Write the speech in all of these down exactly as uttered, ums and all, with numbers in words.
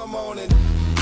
I'm on it.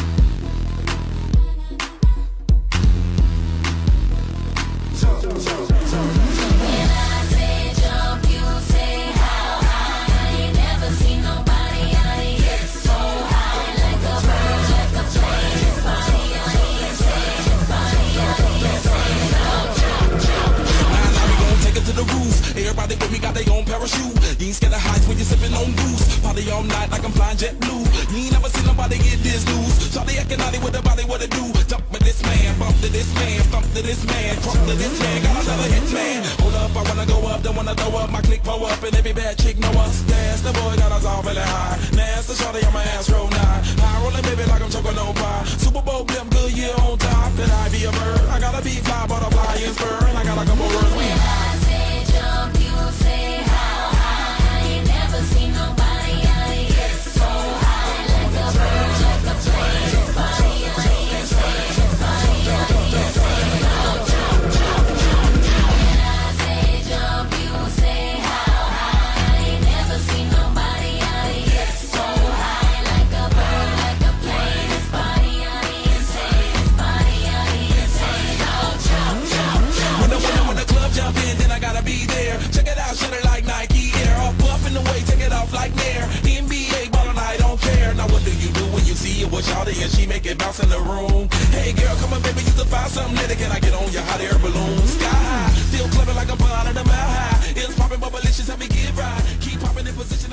Jump, jump, jump, jump. When I say jump, you say how high. I ain't never seen nobody out here so high. Like a bird, like a plane. His body out here insane. His body out here insane. Jump, jump, jump. Now, now we gon' take it to the roof. Everybody with me got their own parachute. You ain't scared of heights when you're sipping on goose. Party all night like I'm flying jet blue. You ain't never seen nobody get this loose. Shawty acting naughty with the body, what it do? Jump with this man, bump to this man, stomp to this man, crump to this man, got another hit man. Hold up, I wanna go up, don't wanna throw up. My click pull up and every bad chick know us. Dance, the boy got us all really high. Nasty shawty on my ass roll nine. High rolling baby like I'm choking on pie. Super Bowl blimp, good year on top. Could I be a bird? I gotta be fly, butterfly and spur. And I got a couple words. When I say jump, you say how high. I ain't never seen nobody out here so high. Like a bird, like a plane. His body out here insane. His body out here insane. Jump, jump, jump, jump. When I say jump, you say how high. I ain't never seen nobody out here so high. Like a bird, like a plane. His body out here insane. His body out here insane. Jump, jump, jump, jump. When the, when, the, when the club jump in, then I gotta be there. Check it out, shut it like Nike Air. Up, up in the way, take it off like Nair. N B A ballin', I don't care. Now what do you do when you see it with Shawty and she make it bounce in the room? Hey girl, come on baby, you can find something later. Can I get on your hot air balloon? Sky high, still clubbing like a pond at a mile high. It's poppin', but malicious, help me get right. Keep popping in position.